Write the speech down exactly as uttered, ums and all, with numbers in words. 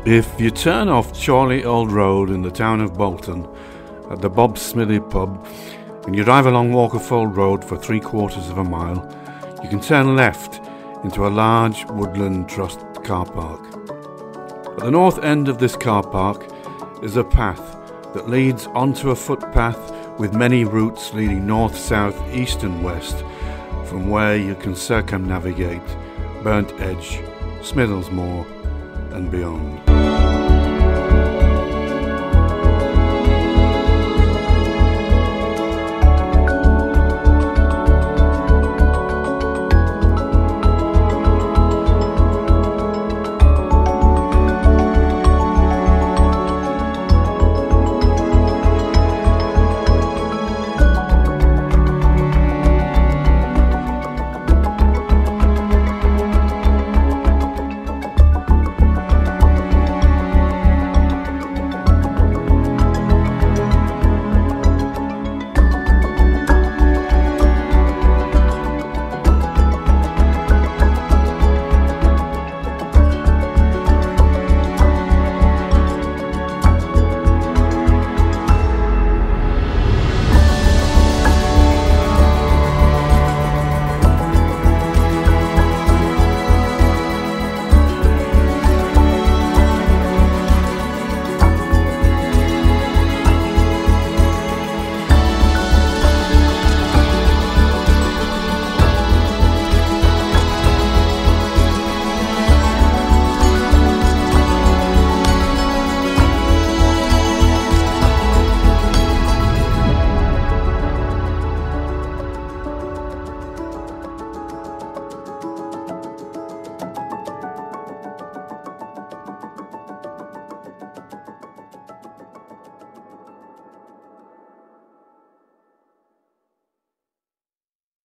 If you turn off Chorley Old Road in the town of Bolton at the Bob's Smithy pub and you drive along Walkerfold Road for three quarters of a mile, you can turn left into a large Woodland Trust car park. At the north end of this car park is a path that leads onto a footpath with many routes leading north, south, east and west, from where you can circumnavigate Burnt Edge, Smithills Moor and beyond.